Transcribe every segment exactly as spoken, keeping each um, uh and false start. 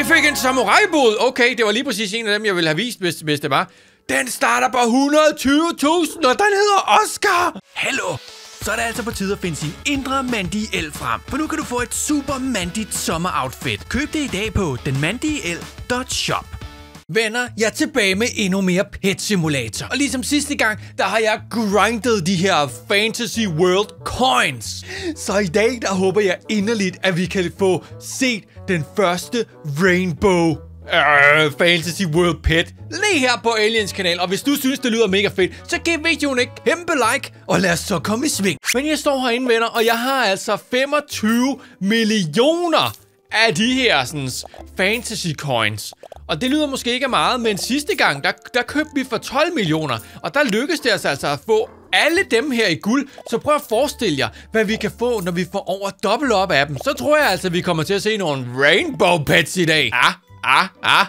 fik en samurai-bod. Okay, det var lige præcis en af dem, jeg ville have vist, hvis, hvis det var. Den starter på et hundrede og tyve tusind, og den hedder Oscar. Hallo! Så er det altså på tide at finde sin indre mandige el frem. For nu kan du få et super mandigt sommeroutfit. Køb det i dag på den mandige el punktum shop. Venner, jeg er tilbage med endnu mere Pet Simulator. Og ligesom sidste gang, der har jeg grindet de her Fantasy World Coins. Så i dag, der håber jeg inderligt, at vi kan få set den første Rainbow uh, Fantasy World Pet lige her på Aliens kanal. Og hvis du synes, det lyder mega fedt, så giv videoen et kæmpe like, og lad os så komme i sving. Men jeg står herinde, venner, og jeg har altså femogtyve millioner af de her sådan, fantasy coins. Og det lyder måske ikke meget, men sidste gang, der, der købte vi for tolv millioner. Og der lykkedes det altså, altså at få alle dem her i guld. Så prøv at forestille jer, hvad vi kan få, når vi får over dobbelt op af dem. Så tror jeg altså, at vi kommer til at se nogle rainbow pets i dag. Ah, ah, ah.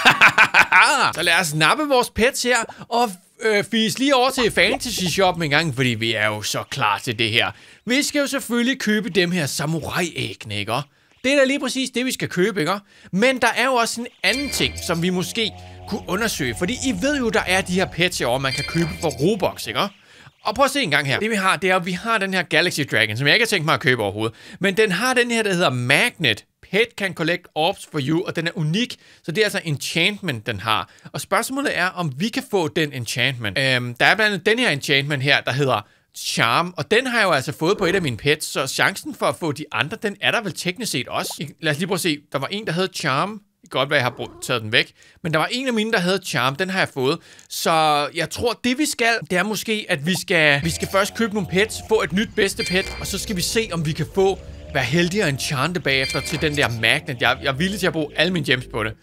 Så lad os nappe vores pets her og øh, fise lige over til fantasy shoppen en gang, fordi vi er jo så klar til det her. Vi skal jo selvfølgelig købe dem her samurai-æggene, ikke? Det er da lige præcis det, vi skal købe, ikke? Men der er jo også en anden ting, som vi måske kunne undersøge. Fordi I ved jo, der er de her pets herovre, man kan købe for Robux, ikke? Og prøv at se en gang her. Det vi har, det er, at vi har den her Galaxy Dragon, som jeg ikke har tænkt mig at købe overhovedet. Men den har den her, der hedder Magnet. Pet can collect orbs for you, og den er unik. Så det er altså enchantment, den har. Og spørgsmålet er, om vi kan få den enchantment. Øhm, der er blandt andet den her enchantment her, der hedder Charm, og den har jeg jo altså fået på et af mine pets, så chancen for at få de andre, den er der vel teknisk set også. Lad os lige prøve at se, der var en, der hed Charm. Det kan godt være, jeg har taget den væk, men der var en af mine, der hed Charm, den har jeg fået. Så jeg tror, det vi skal, det er måske, at vi skal, vi skal først købe nogle pets, få et nyt bedste pet, og så skal vi se, om vi kan få, være heldige og enchante bagefter til den der magnet. Jeg, jeg er villig til at bruge alle mine gems på det.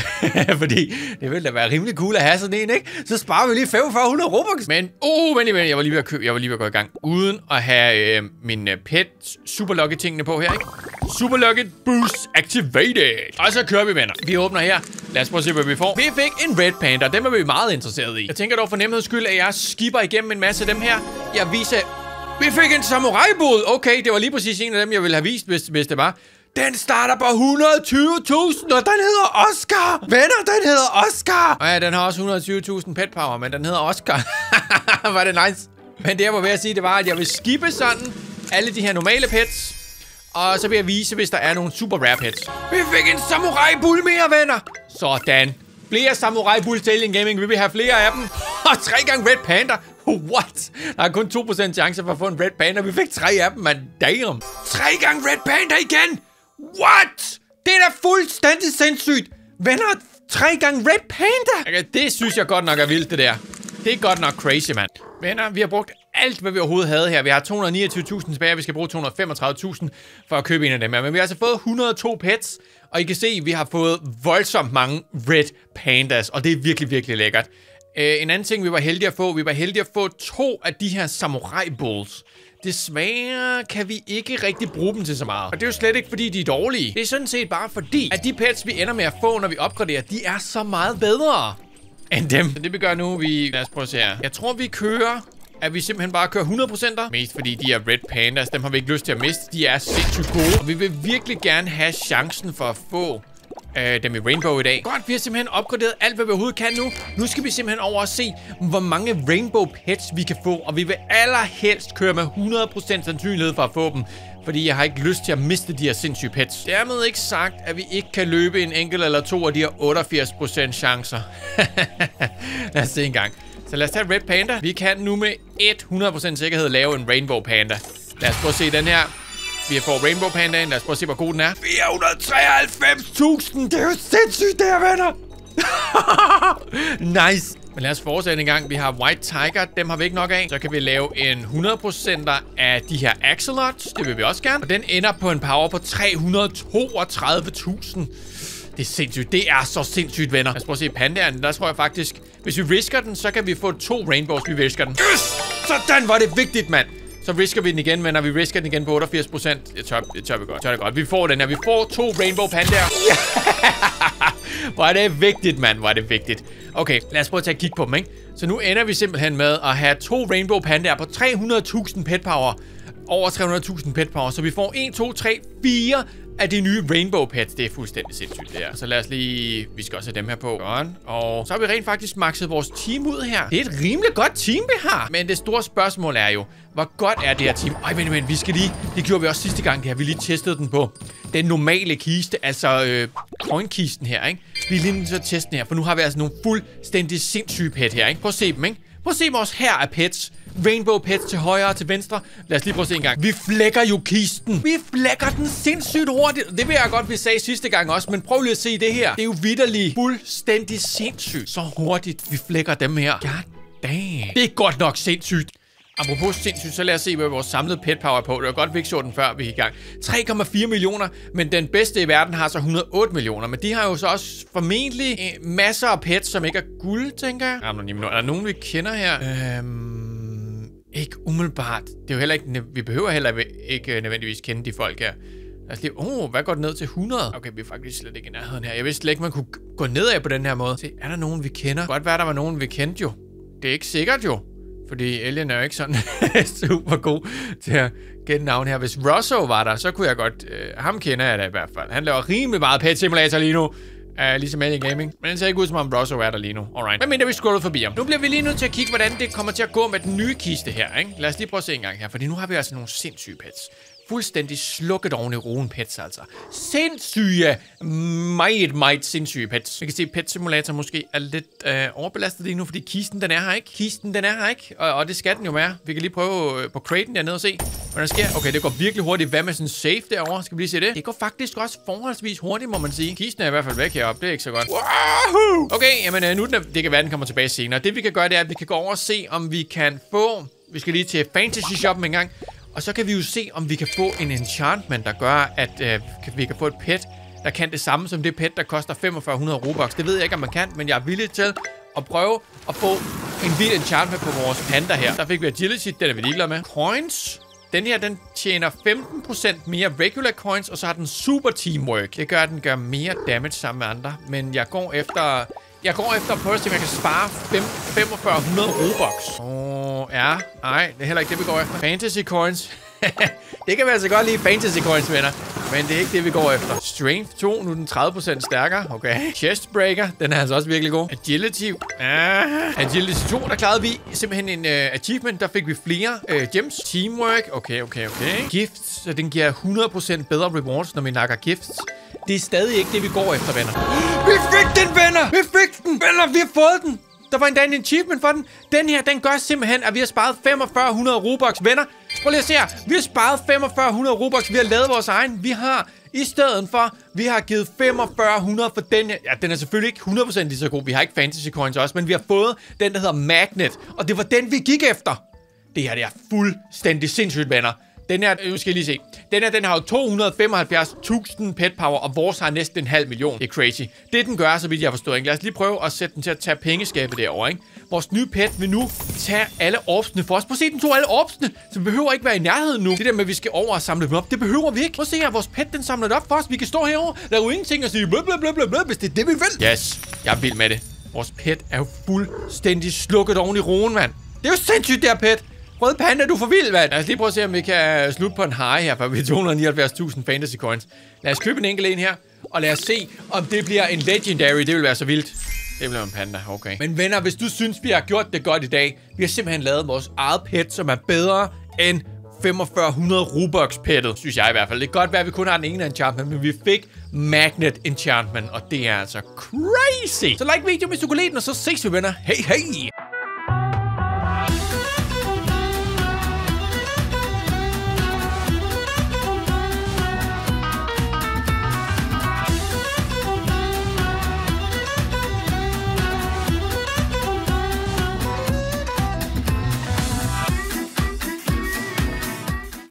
Fordi det ville da være rimelig cool at have sådan en, ikke? Så sparer vi lige femogfyrre hundrede Robux. Men, uh, men, men jeg var lige ved at købe, jeg var lige ved at gå i gang, uden at have øh, min øh, pet super lucky tingene på her, ikke? Super lucky boost activated. Og så kører vi, venner. Vi åbner her. Lad os prøve at se, hvad vi får. Vi fik en Red Panda. Den var vi meget interesseret i. Jeg tænker dog for nemheds skyld, at jeg skipper igennem en masse af dem her. Jeg viser... Vi fik en samurai-bod. Okay, det var lige præcis en af dem, jeg ville have vist, hvis, hvis det var. Den starter på et hundrede og tyve tusind, og den hedder Oscar. Venner, den hedder Oscar. Og ja, den har også et hundrede og tyve tusind pet power, men den hedder Oscar. Var det nice. Men det jeg var ved at sige, det var, at jeg vil skippe sådan alle de her normale pets. Og så vil jeg vise, hvis der er nogle super rare pets. Vi fik en samurai-bull mere, venner. Sådan. Flere samurai-bulls til Alien Gaming. Vi vil have flere af dem. Og tre gange Red Panda. What? Der er kun to procent chance for at få en Red Panda. Vi fik tre af dem, man. Damn. Tre gange Red Panda igen. What? Det er da fuldstændig sindssygt. Venner, tre gange Red Panda. Okay, det synes jeg godt nok er vildt, det der. Det er godt nok crazy, mand. Venner, vi har brugt alt, hvad vi overhovedet havde her. Vi har to hundrede og niogtyve tusind tilbage, vi skal bruge to hundrede og femogtredive tusind for at købe en af dem her. Men vi har altså fået et hundrede og to pets, og I kan se, at vi har fået voldsomt mange Red Pandas, og det er virkelig, virkelig lækkert. Uh, en anden ting, vi var heldige at få, vi var heldige at få to af de her Samurai Bulls. Desværre kan vi ikke rigtig bruge dem til så meget. Og det er jo slet ikke, fordi de er dårlige. Det er sådan set bare fordi, at de pets, vi ender med at få, når vi opgraderer, de er så meget bedre end dem. Så det vi gør nu, vi... Lad os prøve at se her. Jeg tror, vi kører... At vi simpelthen bare kører hundrede procent. Mest fordi de er Red Pandas, dem har vi ikke lyst til at miste. De er sindssygt gode. Og vi vil virkelig gerne have chancen for at få... Øh, dem i Rainbow i dag. Godt, vi har simpelthen opgraderet alt, hvad vi overhovedet kan nu. Nu skal vi simpelthen over og se, hvor mange Rainbow Pets vi kan få. Og vi vil allerhelst køre med hundrede procent sandsynlighed for at få dem. Fordi jeg har ikke lyst til at miste de her sindssyge pets. Dermed ikke sagt, at vi ikke kan løbe en enkelt eller to af de her otteogfirs procent chancer. Lad os se en gang. Så lad os tage Red Panda. Vi kan nu med hundrede procent sikkerhed lave en Rainbow Panda. Lad os prøve at se den her. Vi får Rainbow Pandaen. Lad os prøve at se, hvor god den er. fire hundrede og treoghalvfems tusind. Det er jo sindssygt, det her, venner. Nice. Men lad os fortsætte en gang. Vi har White Tiger. Dem har vi ikke nok af. Så kan vi lave en hundrede procent af de her Axolots. Det vil vi også gerne. Og den ender på en power på tre hundrede og toogtredive tusind. Det er sindssygt. Det er så sindssygt, venner. Lad os prøve at se pandaen. Der tror jeg faktisk, hvis vi risker den, så kan vi få to rainbows, vi risker den. Yes! Sådan var det vigtigt, mand. Så risker vi den igen, venner. Vi risker den igen på otteogfirs procent. Det tør, det tør vi godt. Tør det godt. Vi får den her. Vi får to rainbow pandaer. Yeah! Hvor er det vigtigt, mand. Hvor er det vigtigt. Okay, lad os prøve at tage et kig på dem, ikke? Så nu ender vi simpelthen med at have to rainbow pandaer på tre hundrede tusind pet power. Over tre hundrede tusind pet power. Så vi får en, to, tre, fire af de nye Rainbow Pets. Det er fuldstændig sindssygt, det her. Så lad os lige... Vi skal også have dem her på. Godt. Og så har vi rent faktisk maxet vores team ud her. Det er et rimelig godt team, vi har. Men det store spørgsmål er jo, hvor godt er det her team? Ej, men, men vi skal lige... Det gjorde vi også sidste gang, det her. Vi lige testede den på den normale kiste. Altså, øh, coin-kisten her, ikke? Vi er lige nødt til at teste den her, for nu har vi altså nogle fuldstændig sindssyge pet her, ikke? Prøv at se dem, ikke? Prøv at se vores her af pets. Rainbow Pets til højre og til venstre. Lad os lige prøve at se en gang. Vi flækker jo kisten. Vi flækker den sindssygt hurtigt. Det vil jeg godt, vi sagde sidste gang også. Men prøv lige at se det her. Det er jo vitterligt fuldstændig sindssygt. Så hurtigt vi flækker dem her. God damn. Det er godt nok sindssygt. Apropos sindssygt, så lad os se, hvad vores samlede pet power er på. Det var godt, vi ikke så den før, vi gik i gang. tre komma fire millioner, men den bedste i verden har så et hundrede og otte millioner. Men de har jo så også formentlig eh, masser af pets, som ikke er guld, tænker jeg. Er der nogen, vi kender her? Øhm, ikke umiddelbart. Det er jo heller ikke... Vi behøver heller ikke nødvendigvis kende de folk her. Lad os lige... Åh, oh, hvad går det ned til? hundrede? Okay, vi er faktisk slet ikke i nærheden her. Jeg vidste slet ikke, man kunne gå nedad på den her måde. Se, er der nogen, vi kender? Godt være, der var nogen, vi kendte jo. Det er ikke sikkert jo. Fordi Alien er jo ikke sådan super god til at gætte navn her. Hvis Rosso var der, så kunne jeg godt... Øh, ham kender jeg da i hvert fald. Han laver rimelig meget Pet Simulator lige nu. Uh, ligesom Alien Gaming. Men det ser ikke ud som om Rosso er der lige nu. Alright. Men mindre vi scroller forbi ham. Nu bliver vi lige nødt til at kigge, hvordan det kommer til at gå med den nye kiste her, ikke? Lad os lige prøve at se en gang her. Fordi nu har vi altså nogle sindssyge pets. Fuldstændig slukket oven i roen pets, altså. Sindssyge, meget, meget sindssyge pets. Vi kan se, at Pet Simulator måske er lidt øh, overbelastet lige nu, fordi kisten, den er her ikke. Kisten, den er her ikke, og, og det skal den jo være. Vi kan lige prøve øh, på craten dernede og se, hvad der sker. Okay, det går virkelig hurtigt. Hvad med sådan safe derovre? Skal vi lige se det? Det går faktisk også forholdsvis hurtigt, må man sige. Kisten er i hvert fald væk heroppe. Det er ikke så godt. Wahoo! Okay, jamen øh, nu den, det kan være, den kommer tilbage senere. Det vi kan gøre, det er, at vi kan gå over og se, om vi kan få... Vi skal lige til Fantasy Shoppen en gang. Og så kan vi jo se, om vi kan få en enchantment, der gør, at øh, vi kan få et pet, der kan det samme som det pet, der koster femogfyrre hundrede Robux. Det ved jeg ikke, om man kan, men jeg er villig til at prøve at få en vild enchantment på vores panda her. Der fik vi agility, den er vi ligeglade med. Coins. Den her, den tjener femten procent mere regular coins, og så har den super teamwork. Det gør, at den gør mere damage sammen med andre. Men jeg går efter... Jeg går efter at prøve at se, om jeg kan spare femogfyrre hundrede Robux. Åh, oh, ja. Nej, det er heller ikke det, vi går efter. Fantasy coins. Det kan vi altså godt lide, Fantasy coins, venner. Men det er ikke det, vi går efter. Strength to, nu er den tredive procent stærkere. Okay. Chestbreaker, den er altså også virkelig god. Agility. Ah. Agility to, der klarede vi simpelthen en uh, achievement. Der fik vi flere uh, gems. Teamwork. Okay, okay, okay. Gifts, så den giver hundrede procent bedre rewards, når vi nakker gifts. Det er stadig ikke det, vi går efter, venner. Vi fik den, venner! Vi fik den! Venner, vi har fået den! Der var endda en achievement for den. Den her, den gør simpelthen, at vi har sparet femogfyrre hundrede Robux, venner. Prøv lige at se her. Vi har sparet femogfyrre hundrede Robux. Vi har lavet vores egen. Vi har, i stedet for, vi har givet femogfyrre hundrede for den her. Ja, den er selvfølgelig ikke hundrede procent lige så god. Vi har ikke Fantasy Coins også, men vi har fået den, der hedder Magnet. Og det var den, vi gik efter. Det her, det er fuldstændig sindssygt, venner. Den her, nu skal I lige se. Den her, den har jo to hundrede og femoghalvfjerds tusind pet power, og vores har næsten en halv million. Det er crazy. Det den gør, så vidt jeg forstår, ikke? Lad os lige prøve at sætte den til at tage pengeskabet derovre, ikke? Vores nye pet vil nu tage alle orbsene for os. Prøv at se, den tog alle orbsene, så vi behøver ikke være i nærheden nu. Det der med, at vi skal over og samle dem op, det behøver vi ikke. Prøv at se her, vores pet, den samler det op for os. Vi kan stå herovre, lave ingenting og sige blablabla, hvis det er det, vi vil. Yes, jeg er vild med det. Vores pet er jo fuldstændig slukket oven i roen, mand. Det er jo sindssygt, det her pet. Rød panda, du er for vild, mand. Lad os lige prøve at se, om vi kan slutte på en high her, for vi har to hundrede og nioghalvfjerds tusind fantasy coins. Lad os købe en enkelt en her, og lad os se, om det bliver en legendary. Det vil være så vildt. Det bliver en panda, okay. Men venner, hvis du synes, vi har gjort det godt i dag, vi har simpelthen lavet vores eget pet, som er bedre end femogfyrre hundrede Robux-pettet, synes jeg i hvert fald. Det kan godt være, at vi kun har den ene enchantment, men vi fik Magnet Enchantment, og det er altså crazy. Så like videoen, hvis du kunne lide den, og så ses vi, venner. Hej, hej!